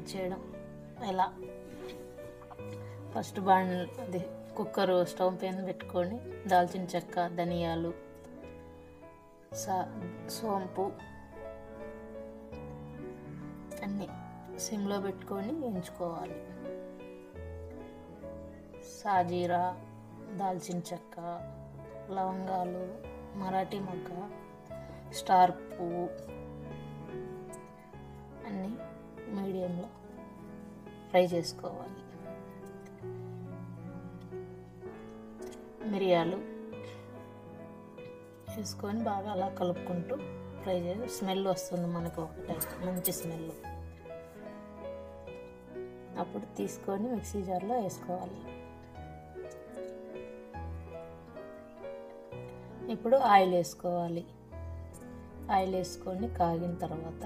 చేయడం ఎలా. ఫస్ట్ అది కుక్కర్ స్టవ్ పైన పెట్టుకొని దాల్చిన చెక్క, ధనియాలు, సోంపు అన్నీ సిమ్లో పెట్టుకొని వేయించుకోవాలి. సాజీరా, దాల్చిన చెక్క, లవంగాలు, మరాఠీ మొగ్గ, స్టార్ పువ్వు అన్నీ మీడియంలో ఫ్రై చేసుకోవాలి. మిరియాలు వేసుకొని బాగా అలా కలుపుకుంటూ ఫ్రై చేసి స్మెల్ వస్తుంది మనకు ఒకటే మంచి స్మెల్. అప్పుడు తీసుకొని మిక్సీ జార్లో వేసుకోవాలి. ఇప్పుడు ఆయిల్ వేసుకోవాలి. ఆయిల్ వేసుకొని కాగిన తర్వాత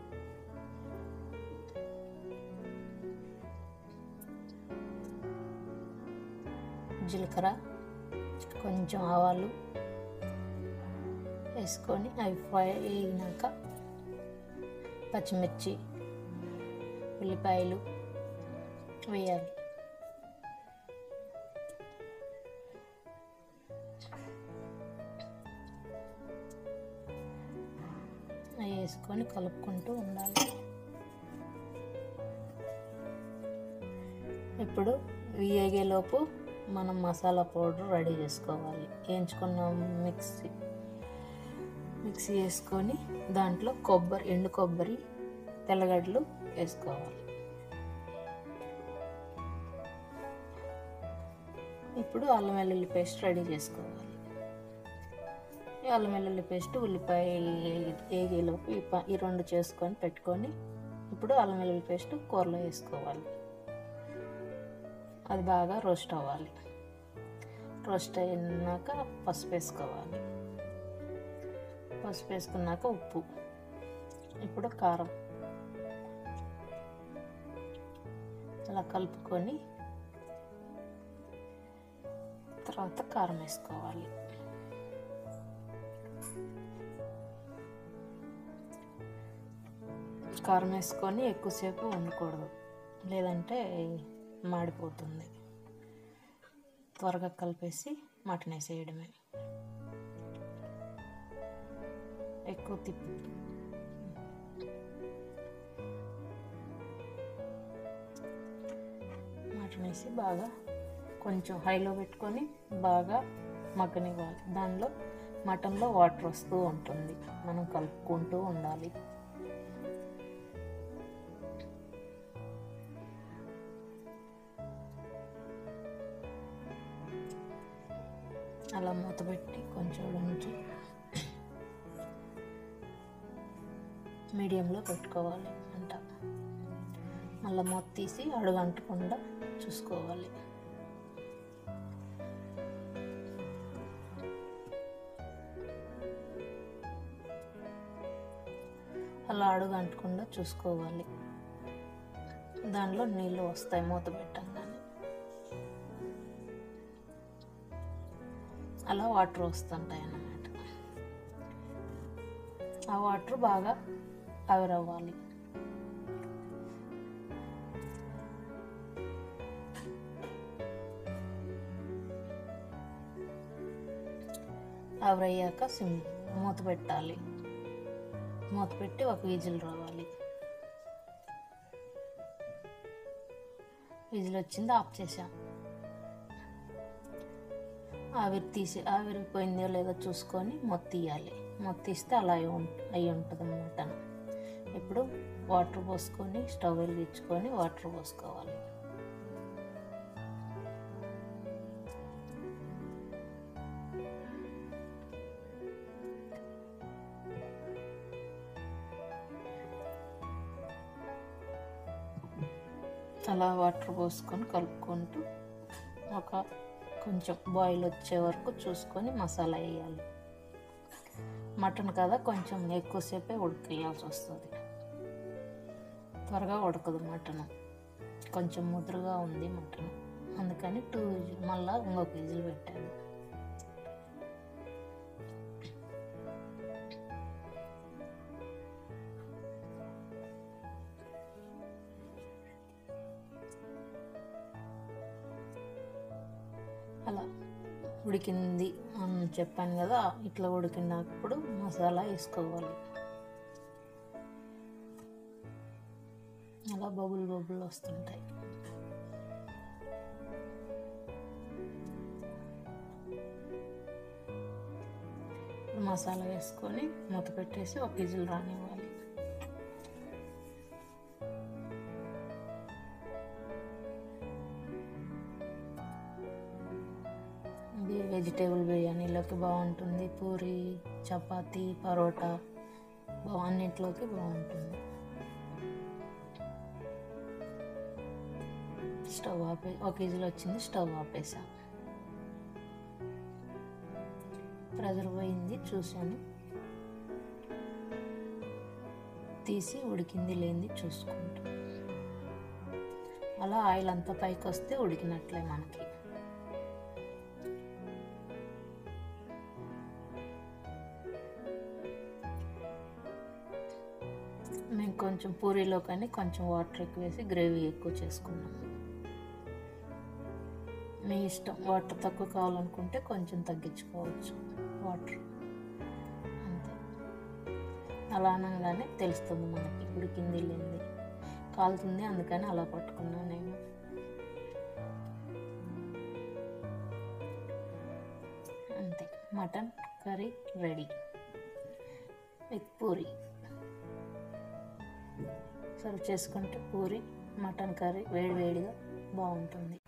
జీలకర్ర, కొంచెం ఆవాలు వేసుకొని అవి ఫ్రై అయినాక పచ్చిమిర్చి, ఉల్లిపాయలు వేయాలి. అవి వేసుకొని కలుపుకుంటూ ఉండాలి. ఇప్పుడు వేగేలోపు మనం మసాలా పౌడర్ రెడీ చేసుకోవాలి. వేయించుకున్న మిక్సీ వేసుకొని దాంట్లో ఎండు కొబ్బరి, తెల్లగడ్డలు వేసుకోవాలి. ఇప్పుడు అల్లం వెల్లుల్లి పేస్ట్ రెడీ చేసుకోవాలి. ఈ అల్లం వెల్లుల్లి పేస్ట్ ఉల్లిపాయ వేగేలోపు ఈ రెండు చేసుకొని పెట్టుకొని ఇప్పుడు అల్లం వెల్లుల్లి పేస్ట్ కూరలో వేసుకోవాలి. అది బాగా రోస్ట్ అవ్వాలి. రోస్ట్ అయినాక పసుపు వేసుకోవాలి. పసుపు వేసుకున్నాక ఉప్పు, ఇప్పుడు కారం అలా కలుపుకొని తర్వాత కారం వేసుకోవాలి. కారం వేసుకొని ఎక్కువసేపు వండకూడదు, లేదంటే మాడిపోతుంది. త్వరగా కలిపేసి మటన్ వేసేయడమే. ఎక్కువ మటన్ వేసి బాగా కొంచెం హైలో పెట్టుకొని బాగా మగ్గనివ్వాలి. దానిలో మటన్లో వాటర్ వస్తూ ఉంటుంది, మనం కలుపుకుంటూ ఉండాలి. అలా మూత పెట్టి కొంచెం ఉంచి మీడియంలో పెట్టుకోవాలి అంట. మళ్ళీ మూత తీసి అడుగంటకుండా చూసుకోవాలి. అలా అడుగంటకుండా చూసుకోవాలి. దానిలో నీళ్ళు వస్తాయి మూత పెట్టంగానే. అలా వాటర్ వస్తుంటాయి అన్నమాట. ఆ వాటర్ బాగా ఆవిరవ్వాలి. ఆవిరయ్యాక మూత పెట్టాలి. మూత పెట్టి ఒక విజిల్ రావాలి. విజిల్ వచ్చింది, ఆఫ్ చేసాం. ఆవిరిపోయిందో లేదో చూసుకొని తీయాలి. తీస్తే అలా అయి ఉంటుంది మటన్. ఇప్పుడు వాటర్ పోసుకొని స్టవ్ వెలిగించుకొని వాటర్ పోసుకోవాలి. అలా వాటర్ పోసుకొని కలుపుకుంటూ కొంచెం బాయిల్ వచ్చే వరకు చూసుకొని మసాలా వేయాలి. మటన్ కదా, కొంచెం ఎక్కువసేపే ఉడికేయాల్సి వస్తుంది. త్వరగా ఉడకదు మటన్, కొంచెం ముదురుగా ఉంది మటన్. అందుకని 2 విజిల్ మళ్ళీ ఇంకొక విజిల్ పెట్టాను. ఉడికింది అని చెప్పాను కదా, ఇట్లా ఉడికినప్పుడు మసాలా వేసుకోవాలి. అలా బబుల్ బబుల్ వస్తుంటాయి. మసాలా వేసుకొని మూత పెట్టేసి ఒక విజిల్ రానివ్వాలి. ఇది వెజిటేబుల్ బిర్యానీలోకి బాగుంటుంది, పూరి, చపాతీ, పరోటా అన్నింటిలోకి బాగుంటుంది. స్టవ్ ఒక విజిల్ వచ్చింది, స్టవ్ ఆపేసా. ప్రెజర్ పోయింది, చూశాను, తీసి ఉడికింది లేనిది చూసుకుంటా. అలా ఆయిల్ అంతా పైకి వస్తే ఉడికినట్లే మనకి. మేము కొంచెం పూరీలో కానీ కొంచెం వాటర్ ఎక్కువ వేసి గ్రేవీ ఎక్కువ చేసుకున్నాము. మీ ఇష్టం, వాటర్ తక్కువ కావాలనుకుంటే కొంచెం తగ్గించుకోవచ్చు వాటర్, అంతే. అలా అనగానే తెలుస్తుంది మనకి ఉడికింది లేనిది. కాలుతుంది అందుకని అలా పట్టుకున్నాను నేను. అంతే, mutton curry ready with puri. Serve చేసుకుంటే పూరి, మటన్ కర్రీ వేడివేడిగా బాగుంటుంది.